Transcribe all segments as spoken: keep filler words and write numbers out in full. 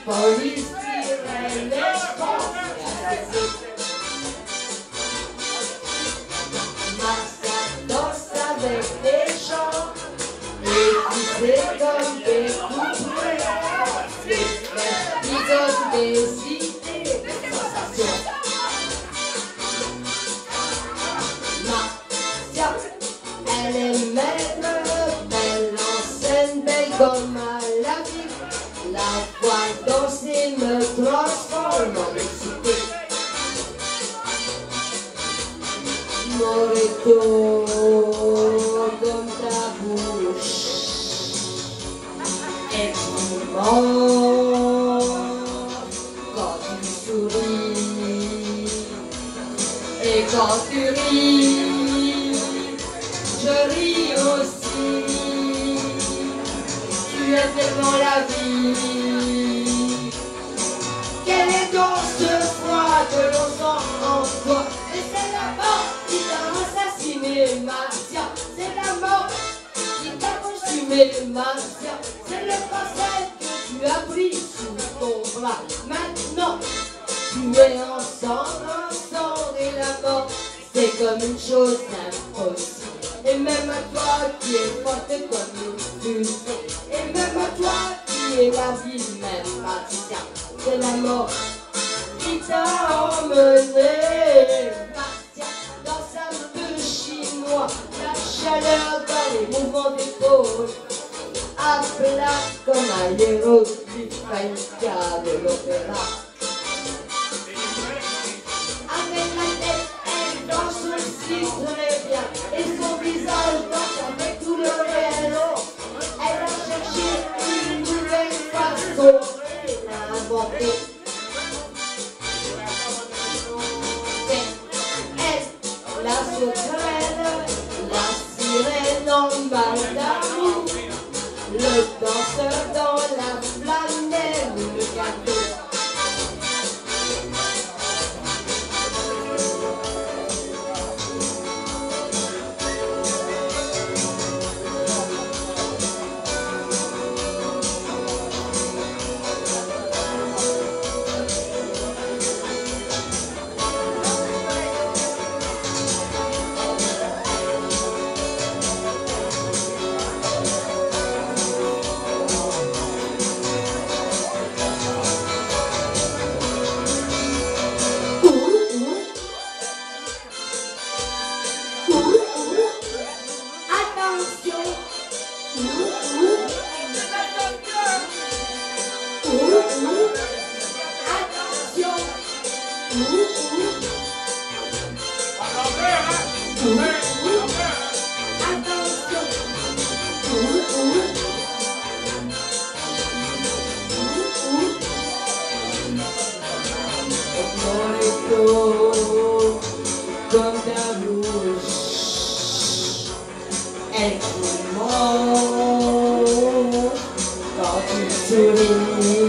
polystyrène, l'espace. Marcia danse avec les gens, et puis c'est comme des couplets. C'est l'épisode des idées, des sensations. Marcia, elle est maigre, belle en scène, belle comme à la vie. La voix danser me transforme en excité. Morito comme ta bouche et tu mens quand tu souris. Et quand tu ris, je ris aussi. Tu es tellement la vie. Quel est donc ce froid que l'on sent en toi? Et c'est la mort qui t'a assassiné, Marcia. C'est la mort qui t'a consumé, Marcia. C'est le cancer que tu as pris sous ton bras. Maintenant, tu es en cendre, en cendre, et la mort, c'est comme une chose impossible. Et même à toi qui es forte comme une fusée, et même à toi qui es la vie même, Marcia, c'est la mort qui t'a emmené. Marcia, dans sa peu chinois, la chaleur dans les mouvements d'épaule, à plat comme un hiéroglyphe faïka de l'opéra. Avec la tête, elle danse aussi très bien, et son visage danse avec tout le réel. Elle a cherché une nouvelle façon d'inventer. C'est elle, la sauterelle, la sirène en mal d'amour, le danseur dans la flanelle, le gâteau. Comme ta bouche, elle te ment quand tu souris.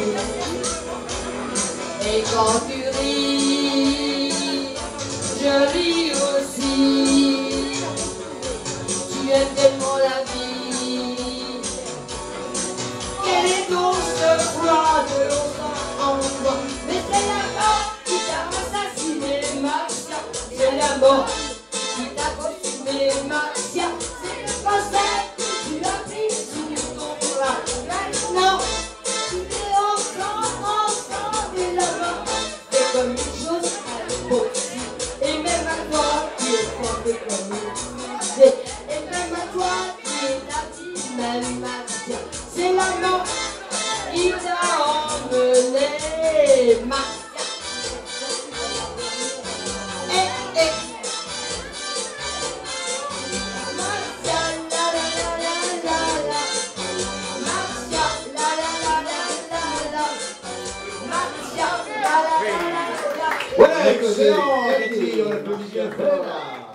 Et quand tu ris, je ris aussi. Tu es tellement la vie. Quel est donc ce froid de l'on sent en toi? Mais c'est la mort qui t'a assassiné, Marcia. C'est la mort qui t'a consumé, Marcia. C'est le cancer que tu as pris sous ton bras. Maintenant, tu es ensemble, ensemble, et la mort, c'est comme une chose impossible. Et même à toi qui es forte comme une fusée, et même à toi qui es la vie même, Marcia, c'est la mort qui t'a emmené, Marcia. Ouais, excellent, Arrêtez, on applaudit bien fort là.